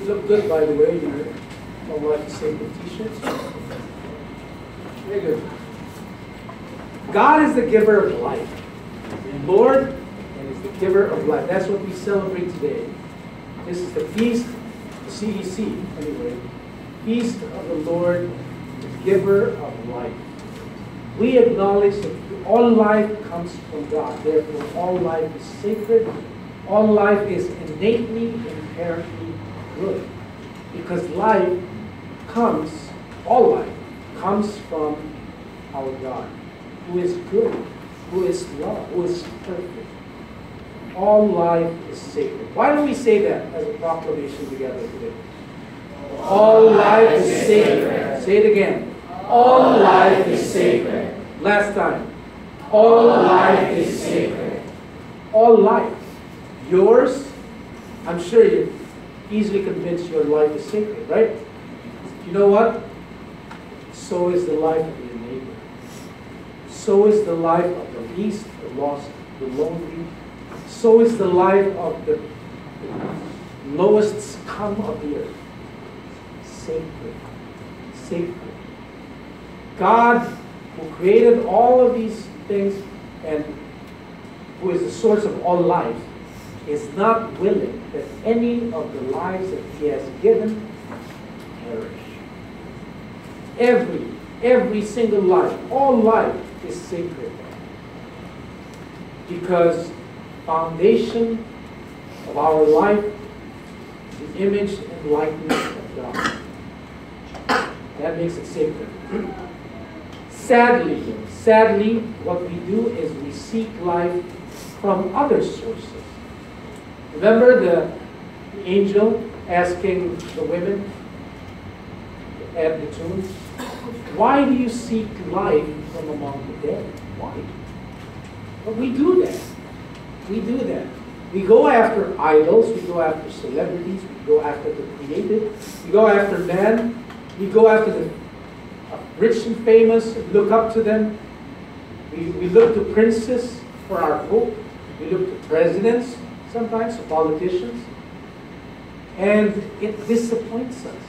You look good, by the way, your wife is sacred t-shirts. Very good. God is the giver of life. The Lord and is the giver of life. That's what we celebrate today. This is the feast, the CEC anyway, feast of the Lord, the giver of life. We acknowledge that all life comes from God. Therefore, all life is sacred. All life is innately, inherently good. Because life comes, all life comes from our God, who is good, who is love, who is perfect. All life is sacred. Why don't we say that as a proclamation together today? All life is sacred. Say it again. All life is sacred. Last time. All life is sacred. All life. Yours, I'm sure you're easily convinced your life is sacred, right? You know what? So is the life of your neighbor. So is the life of the least, the lost, the lonely. So is the life of the lowest scum of the earth. Sacred. Sacred. God, who created all of these things and who is the source of all life, is not willing that any of the lives that He has given perish. Every single life, all life is sacred. Because foundation of our life, the image and likeness of God. That makes it sacred. Sadly, what we do is we seek life from other sources. Remember the angel asking the women at the tomb, why do you seek life from among the dead? Why? But we do that. We do that. We go after idols, we go after celebrities, we go after the created, we go after men, we go after the rich and famous, look up to them. We look to princes for our hope. We look to presidents, sometimes to politicians. And it disappoints us.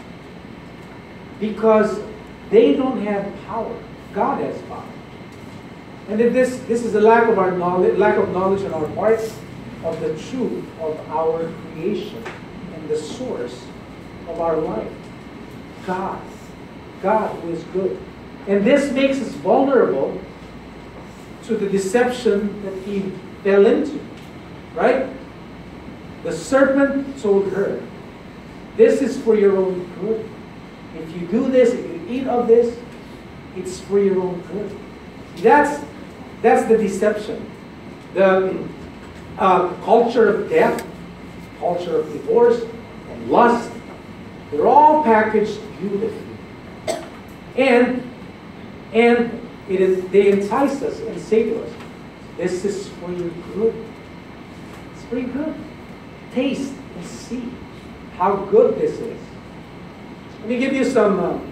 Because they don't have power. God has power. And if this is a lack of knowledge on our part of the truth of our creation and the source of our life. God who is good. And this makes us vulnerable to the deception that Eve fell into. Right? The serpent told her, this is for your own good. If you do this, if you eat of this, it's for your own good. That's the deception. The culture of death, culture of divorce, and lust, they're all packaged beautifully. And they entice us and say to us, this is for your good. It's for your good. Taste and see how good this is. Let me give you some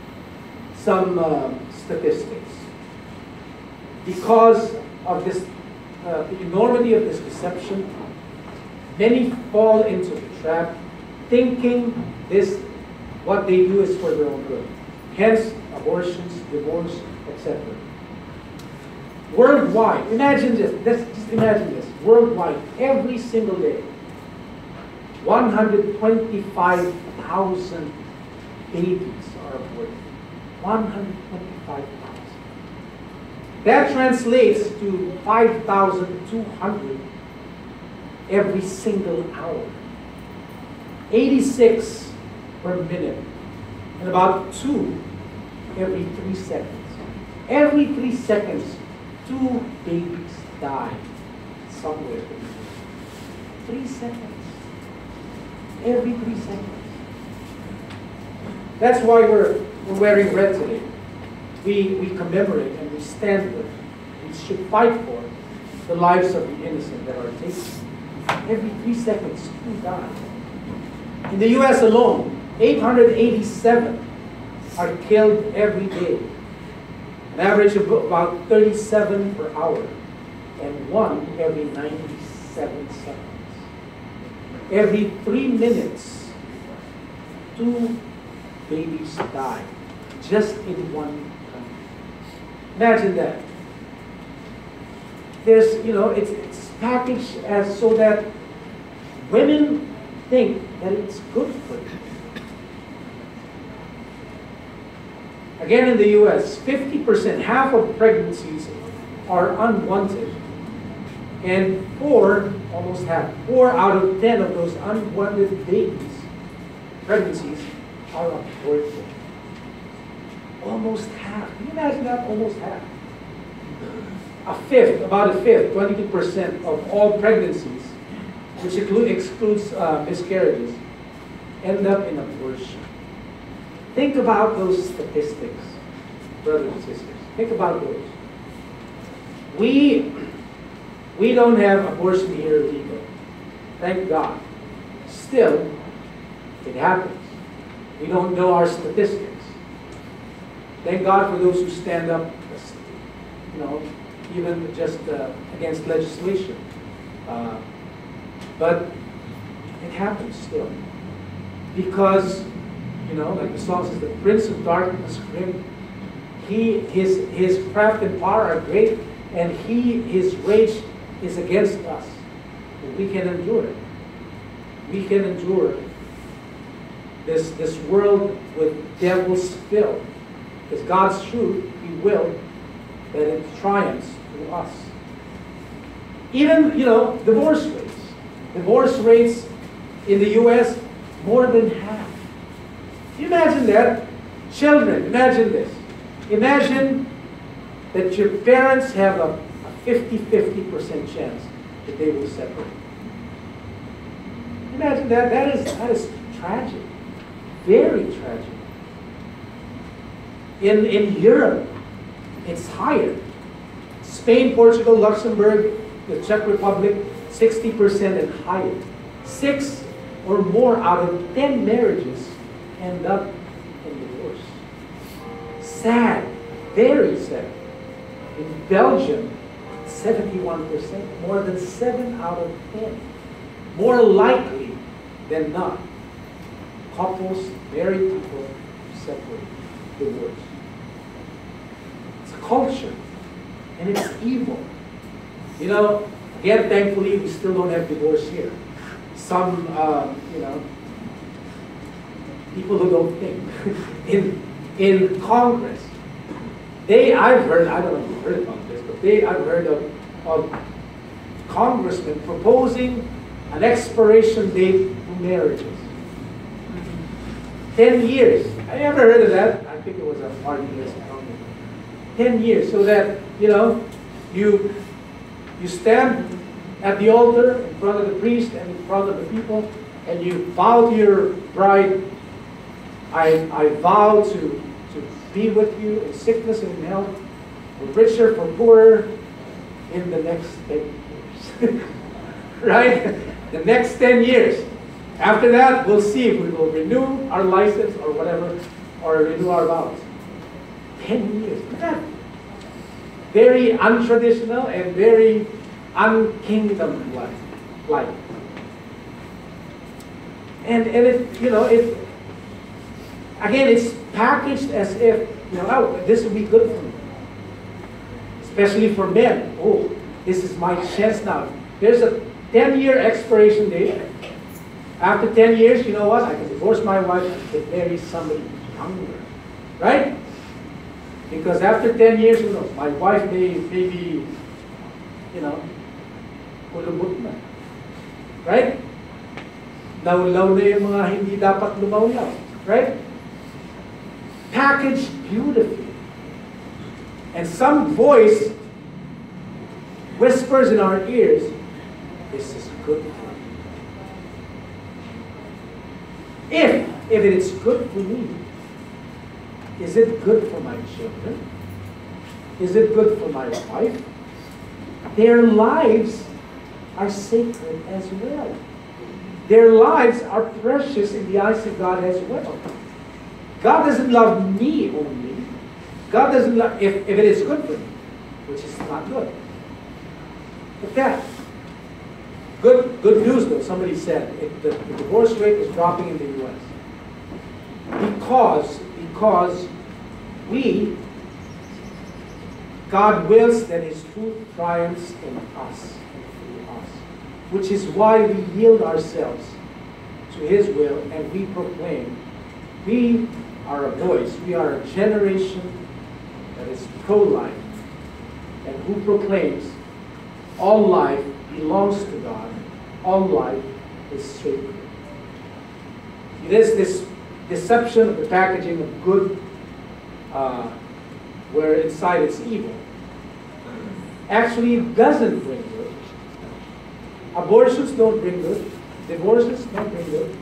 statistics. Because of this, the enormity of this deception, many fall into the trap, thinking what they do is for their own good. Hence, abortions, divorce, etc. Worldwide, imagine this. Just imagine this. Worldwide, every single day, 125,000 babies are aborted. 125,000. That translates to 5,200 every single hour. 86 per minute. And about 2 every 3 seconds. Every 3 seconds, 2 babies die somewhere. 3 seconds. Every 3 seconds. That's why we're wearing red today. We commemorate and we stand with. We should fight for the lives of the innocent that are taken. Every 3 seconds, 2 die. In the U.S. alone, 887 are killed every day. An average of about 37 per hour. And 1 every 97 seconds. Every 3 minutes, 2 babies die just in one country. Imagine that. There's, it's packaged as so that women think that it's good for them. Again, in the U.S., 50%, half of pregnancies are unwanted. And almost half, 4 out of 10 of those unwanted pregnancies are aborted. Almost half. Can you imagine that? Almost half. About a fifth, 22% of all pregnancies, which excludes miscarriages, end up in abortion. Think about those statistics, brothers and sisters. Think about those. We don't have abortion here legal. Thank God. Still, it happens. We don't know our statistics. Thank God for those who stand up, even just against legislation. But it happens still. Because, like the song says, the Prince of Darkness grim, his craft and power are great, and his rage is against us. But we can endure it. We can endure this world with devils filled. Because God's truth, He will, that it triumphs through us. Even, divorce rates. Divorce rates in the U.S., more than half. Can you imagine that? Children, imagine this. Imagine that your parents have a 50% chance that they will separate. Imagine that. That is tragic. Very tragic. In Europe, it's higher. Spain, Portugal, Luxembourg, the Czech Republic, 60% and higher. 6 or more out of 10 marriages end up in divorce. Sad, very sad. In Belgium, 71%, more than 7 out of 10. More likely than not, couples, married people, separate, divorce. It's a culture, and it's evil. Again, thankfully, we still don't have divorce here. Some, people who don't think. In Congress, I've heard, I don't know if you've heard about this, but I've heard of congressmen proposing an expiration date for marriages. 10 years. I never heard of that. I think it was a party list. 10 years, so that, you stand at the altar in front of the priest and in front of the people, and you vow to your bride, I vow to be with you in sickness and in health, for richer, for poorer, in the next 10 years. Right? The next 10 years. After that, we'll see if we will renew our license or whatever, or renew our vows. 10 years. Very untraditional and very unkingdom-like. And it, again, it's packaged as if, this will be good for me. Especially for men. Oh, this is my chance now. There's a 10-year expiration date. After 10 years, you know what? I can divorce my wife and get marry somebody younger. Right? Because after 10 years, my wife may be, kulubot na. Right? Law-law na yung mga hindi dapat lumaw-law. Right? Packaged beautifully. And some voice whispers in our ears, this is good for me. If it is good for me, is it good for my children? Is it good for my wife? Their lives are sacred as well. Their lives are precious in the eyes of God as well. God doesn't love me only. God doesn't love, if it is good for me, which is not good. But that, good news though, somebody said, the divorce rate is dropping in the U.S. Because God wills that His truth triumphs in us and through us, which is why we yield ourselves to His will and we proclaim. We are a voice, we are a generation that is pro-life and who proclaims all life belongs to God, all life is sacred. It is this deception of the packaging of good where inside it's evil. Actually, it doesn't bring good. Abortions don't bring good. Divorces don't bring good.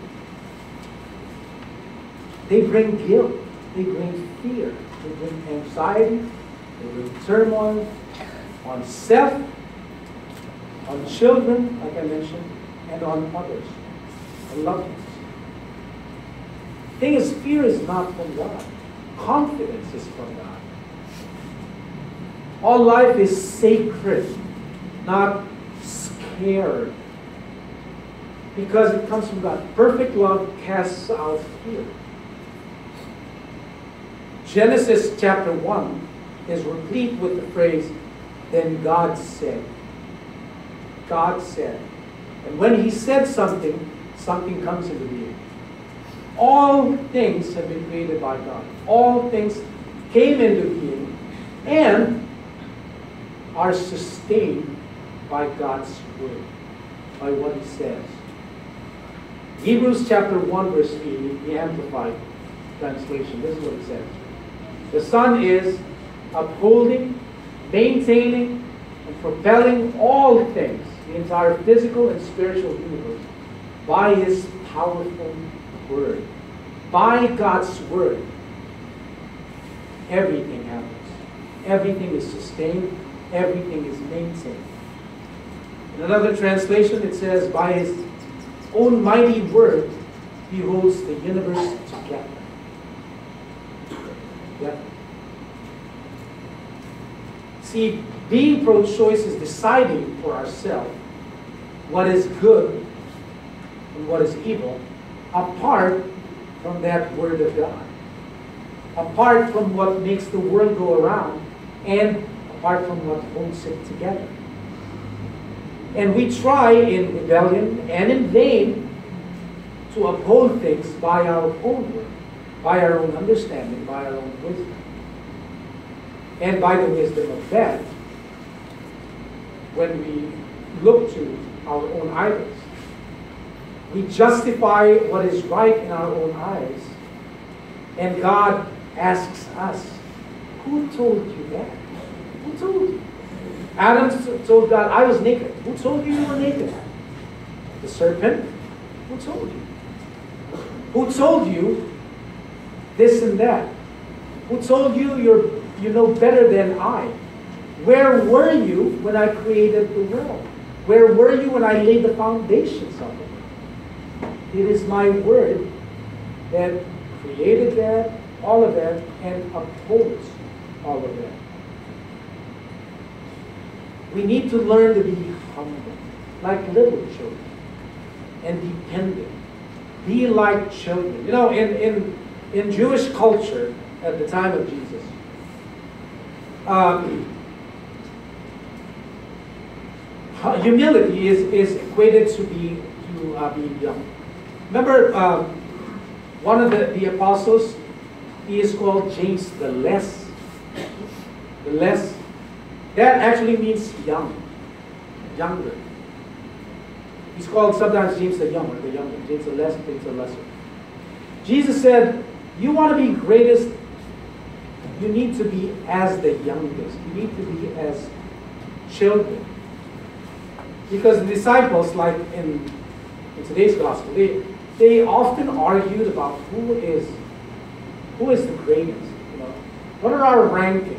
They bring guilt. They bring fear. They bring anxiety. They bring turmoil on self, on children, like I mentioned, and on others, on loved ones. The thing is, fear is not from God. Confidence is from God. All life is sacred, not scared. Because it comes from God. Perfect love casts out fear. Genesis chapter 1 is replete with the phrase, then God said. God said. And when He said something, something comes into being. All things have been created by God. All things came into being and are sustained by God's word, by what He says. Hebrews chapter 1 verse 3, the Amplified translation, this is what it says. The Son is upholding, maintaining, and propelling all things, the entire physical and spiritual universe, by His powerful word. By God's word, everything happens. Everything is sustained. Everything is maintained. In another translation, it says, by His own mighty word, He holds the universe together. Yeah. See, being pro-choice is deciding for ourselves what is good and what is evil, apart from that word of God. Apart from what makes the world go around, and apart from what holds it together. And we try in rebellion and in vain to uphold things by our own word, by our own understanding, by our own wisdom. And by the wisdom of that, when we look to our own idols, we justify what is right in our own eyes. And God asks us, who told you that? Who told you? Adam told God, I was naked. Who told you you were naked? The serpent? Who told you? Who told you this and that? Who told you you know better than I? Where were you when I created the world? Where were you when I laid the foundations of it? It is my word that created that, all of that, and upholds all of that. We need to learn to be humble, like little children, and dependent. Be like children. You know, in Jewish culture at the time of Jesus, humility is equated to being young. Remember, one of the apostles, he is called James the Less. The Less. That actually means young, younger. He's called sometimes James the Younger, the younger. James the Less, James the Lesser. Jesus said, you want to be greatest, you need to be as the youngest. You need to be as children. Because the disciples, like in today's gospel, they often argued about who is the greatest. You know, what are our rankings?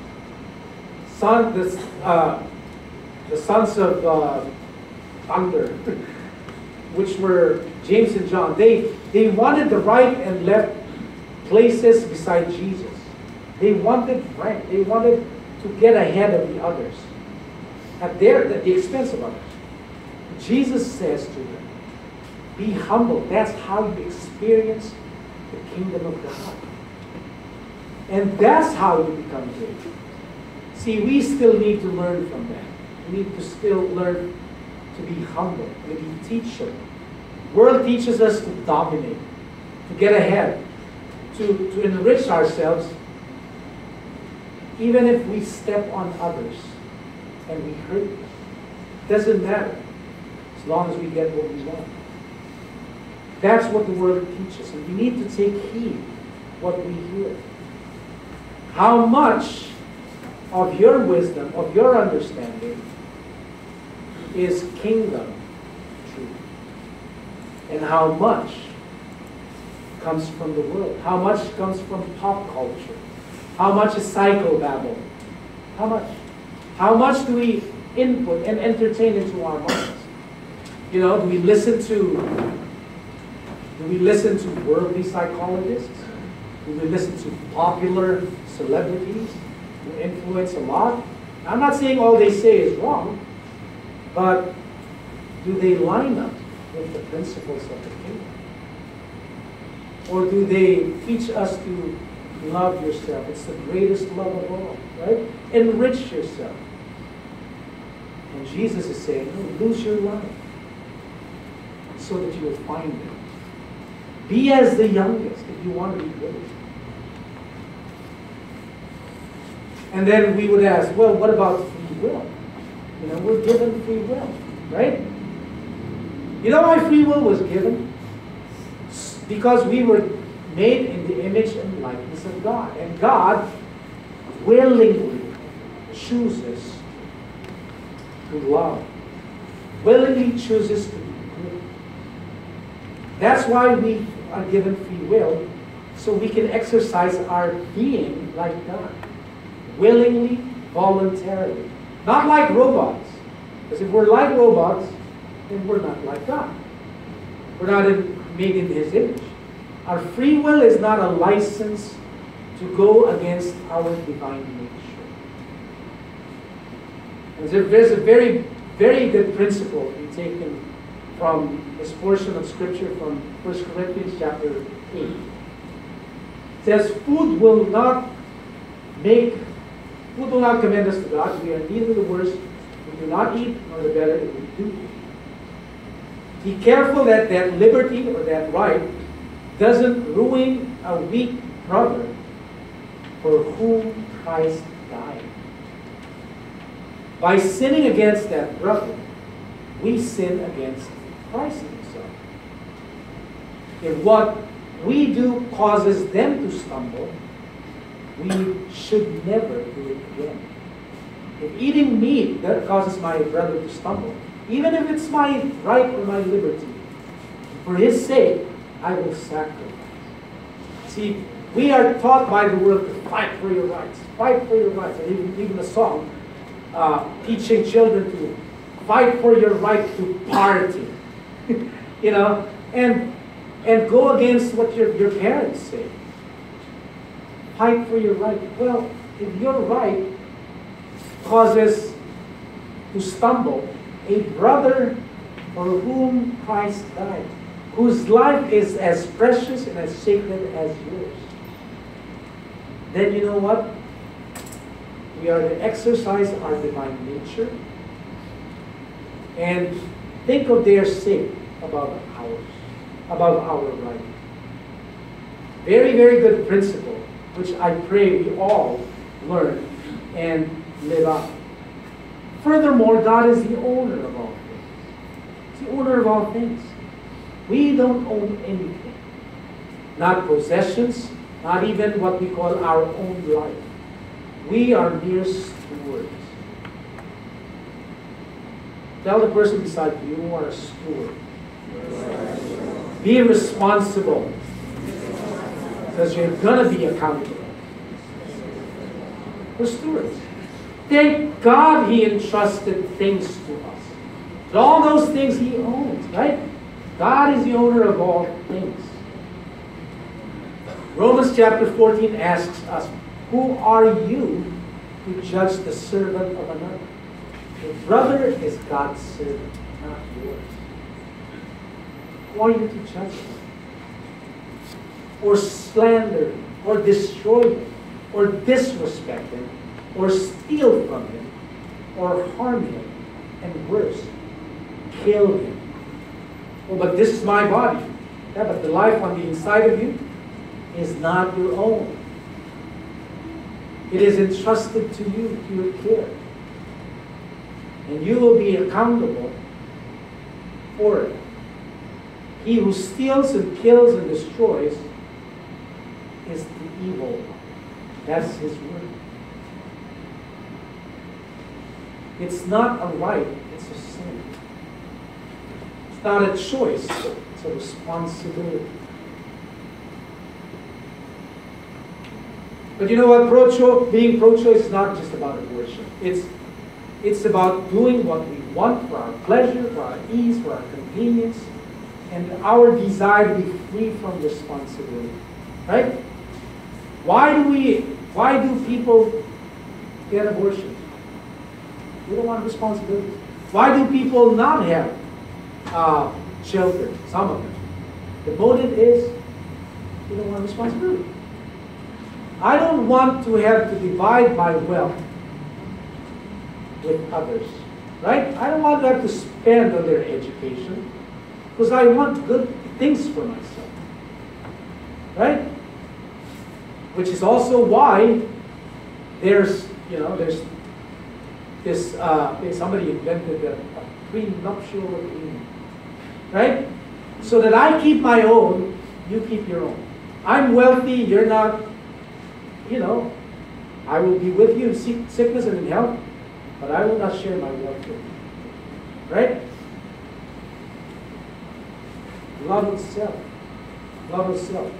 The sons of thunder, which were James and John. They wanted the right and left places beside Jesus. They wanted rank. They wanted to get ahead of the others at the expense of others. Jesus says to them, be humble. That's how you experience the kingdom of God. And that's how you become great. See, we still need to learn from that. We need to still learn to be humble, to be teachable. The world teaches us to dominate, to get ahead, to enrich ourselves, even if we step on others and we hurt them. It doesn't matter, as long as we get what we want. That's what the world teaches, and we need to take heed what we hear. How much of your wisdom, of your understanding, is kingdom truth? And how much comes from the world? How much comes from pop culture? How much is psychobabble? How much? How much do we input and entertain into our minds? You know, do we listen to worldly psychologists? Do we listen to popular celebrities who influence a lot? I'm not saying all they say is wrong, but do they line up with the principles of the kingdom? Or do they teach us to love yourself? It's the greatest love of all, right? Enrich yourself. And Jesus is saying, no, lose your life so that you will find it. Be as the youngest if you want to be great. And then we would ask, well, what about free will? You know, we're given free will, right? You know why free will was given? Because we were made in the image and likeness of God. And God willingly chooses to love. Willingly chooses to be good. That's why we are given free will, so we can exercise our being like God. Willingly, voluntarily. Not like robots. Because if we're like robots, then we're not like God. We're not made in His image. Our free will is not a license to go against our divine nature. And there's a very, very good principle to be taken from this portion of Scripture from 1 Corinthians chapter 8. It says, food will not commend us to God. We are neither the worse. We do not eat, nor the better if we do eat. Be careful that that liberty or that right doesn't ruin a weak brother for whom Christ died. By sinning against that brother, we sin against Christ Himself. If what we do causes them to stumble, we should never do it again. If eating meat that causes my brother to stumble, even if it's my right or my liberty, for his sake, I will sacrifice. See, we are taught by the world to fight for your rights. Fight for your rights. And even a song teaching children to fight for your right to party. You know, and go against what your parents say. Fight for your right. Well, if your right causes to stumble a brother for whom Christ died, whose life is as precious and as sacred as yours, then you know what? We are to exercise our divine nature and think of their sake above ours, above our right. Very, very good principle, which I pray we all learn and live out. Furthermore, God is the owner of all things. He's the owner of all things. We don't own anything. Not possessions, not even what we call our own life. We are mere stewards. Tell the person beside you, you are a steward. Be responsible. Because you're going to be accountable. We're stewards. Thank God He entrusted things to us. But all those things He owns, right? God is the owner of all things. Romans chapter 14 asks us, who are you to judge the servant of another? Your brother is God's servant, not yours. Who are you to judge him? or slander him, or destroy him, or disrespect him, or steal from him, or harm him, and worse, kill him. Oh, but this is my body. Yeah, but the life on the inside of you is not your own. It is entrusted to you, to your care. And you will be accountable for it. He who steals and kills and destroys is the evil one. That's his word. It's not a right, it's a sin. It's not a choice, it's a responsibility. But you know what? Being pro-choice is not just about abortion. It's about doing what we want for our pleasure, for our ease, for our convenience, and our desire to be free from responsibility. Right? Why do people get abortions? They don't want responsibility. Why do people not have children? Some of them. The motive is they don't want responsibility. I don't want to have to divide my wealth with others. Right? I don't want to have to spend on their education because I want good things for myself. Right? Which is also why there's this, somebody invented a prenuptial agreement. Right? So that I keep my own, you keep your own. I'm wealthy, you're not, I will be with you in sickness and in health, but I will not share my wealth with you. Right? Love of self. Love of self.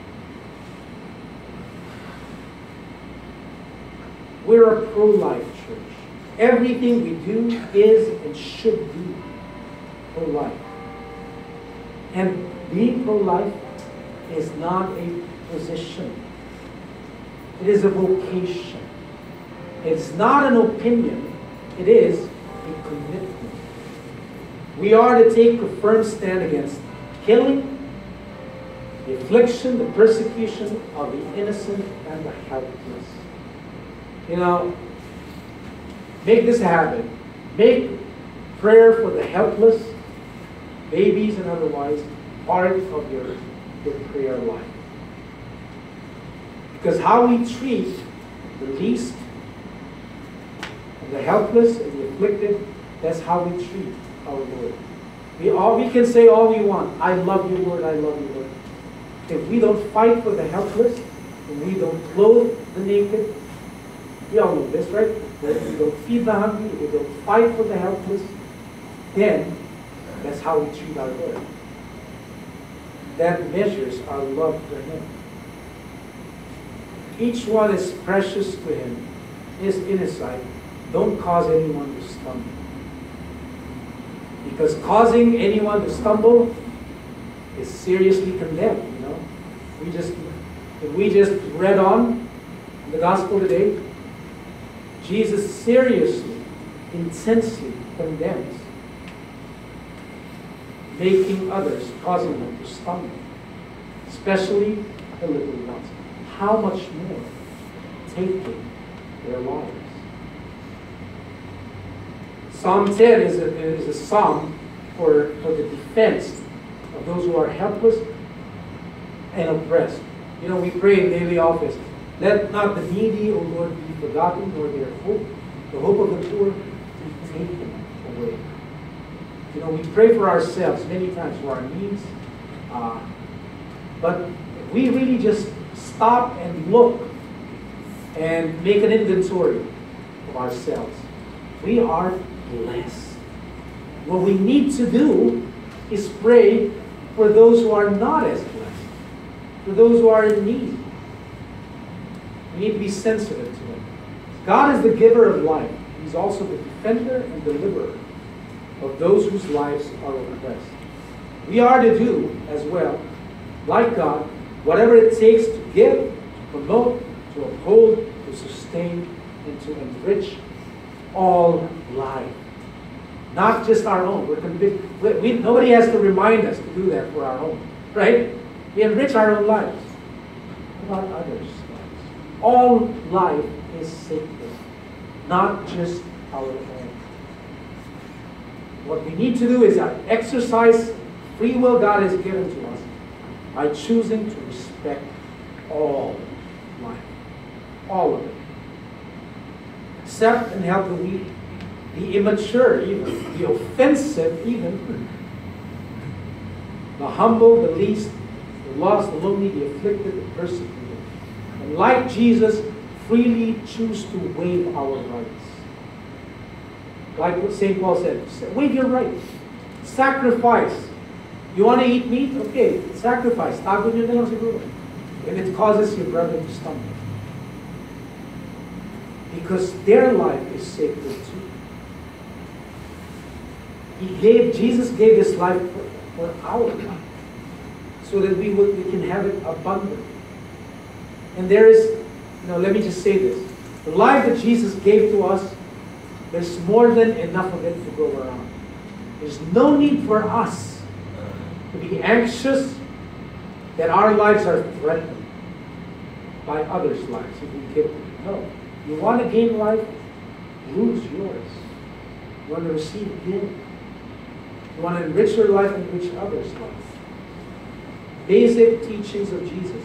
We're a pro-life church. Everything we do is and should be pro-life. And being pro-life is not a position. It is a vocation. It's not an opinion. It is a commitment. We are to take a firm stand against killing, the affliction, the persecution of the innocent and the helpless. Make this a habit. Make prayer for the helpless, babies and otherwise, part of your prayer life. Because how we treat the least, and the helpless, and the afflicted, that's how we treat our Lord. We can say all we want. I love you, Lord, I love you, Lord. If we don't fight for the helpless, and we don't clothe the naked, we all know this, right? If we don't feed the hungry, if we don't fight for the helpless, then that's how we treat our Lord. That measures our love for Him. Each one is precious to Him. Is in His sight. Don't cause anyone to stumble. Because causing anyone to stumble is seriously condemned, If we just read on the gospel today, Jesus seriously, intensely condemns making others, causing them to stumble, especially the little ones. How much more taking their lives? Psalm 10 is a psalm for the defense of those who are helpless and oppressed. We pray in daily office, let not the needy, O Lord, be forgotten, nor their hope, the hope of the poor, be taken away. We pray for ourselves many times for our needs, but if we really just stop and look and make an inventory of ourselves, we are blessed. What we need to do is pray for those who are not as blessed, for those who are in need. We need to be sensitive to them. God is the giver of life. He's also the defender and deliverer of those whose lives are oppressed. We are to do as well, like God, whatever it takes to give, to promote, to uphold, to sustain, and to enrich all life. Not just our own. Nobody has to remind us to do that for our own, right? We enrich our own lives. about others' lives. All life is sacred, not just our own. What we need to do is exercise free will God has given to us by choosing to respect all life, all of it. Accept and help the weak, the immature even, the offensive even, the humble, the least, the lost, the lonely, the afflicted, the persecuted. And like Jesus, freely choose to waive our rights. Like what St. Paul said, waive your rights. Sacrifice. You want to eat meat? Okay, sacrifice. If it causes your brother to stumble. Because their life is sacred too. Jesus gave his life for our life, so that we can have it abundantly. And there is, let me just say this. The life that Jesus gave to us, there's more than enough of it to go around. There's no need for us to be anxious that our lives are threatened by others' lives if we give them. No. You want to gain life? Lose yours. You want to receive gain. You want to enrich your life and enrich others' life. Basic teachings of Jesus.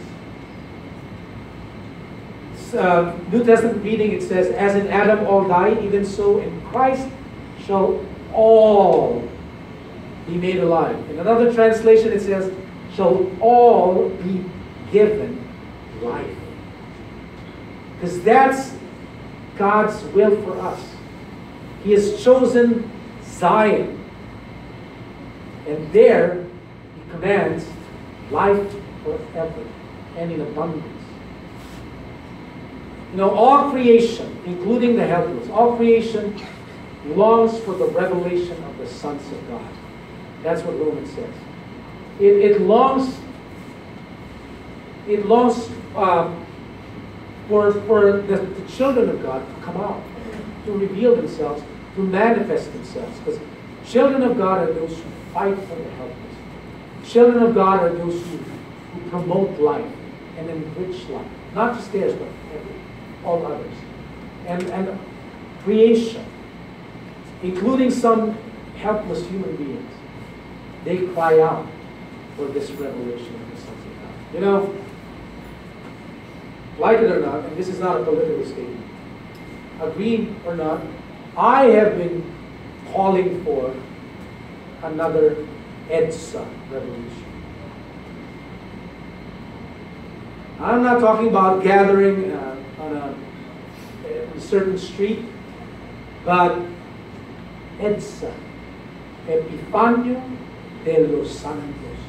New Testament reading, it says, as in Adam all die, even so in Christ shall all be made alive. In another translation it says, shall all be given life. Because that's God's will for us. He has chosen Zion. And there he commands life forever and in abundance. All creation, including the helpless, all creation longs for the revelation of the sons of God. That's what Romans says. It longs for the children of God to come out, to reveal themselves, to manifest themselves. Because children of God are those who fight for the helpless. Children of God are those who promote life and enrich life. Not just theirs, but all others. And creation, including some helpless human beings, they cry out for this revelation of the sons of God. Like it or not, and this is not a political statement, agree or not, I have been calling for another EDSA revolution. I'm not talking about gathering on a certain street, but EDSA, Epifanio de los Santos,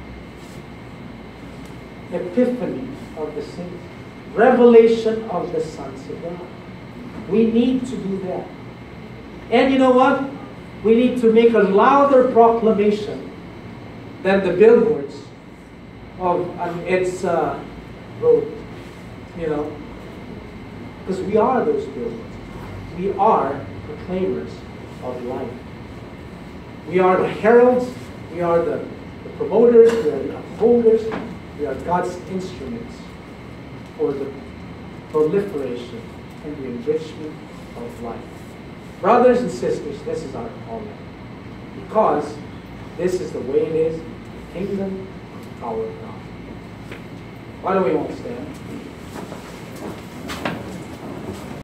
Epiphany of the saints, revelation of the sons of God. We need to do that. And you know what? We need to make a louder proclamation than the billboards of an EDSA road. Because we are those billboards. We are proclaimers of life. We are the heralds. We are the promoters. We are the upholders. We are God's instruments for the proliferation and the enrichment of life. Brothers and sisters, this is our calling. Because this is the way it is in the kingdom of our God. Why don't we all stand?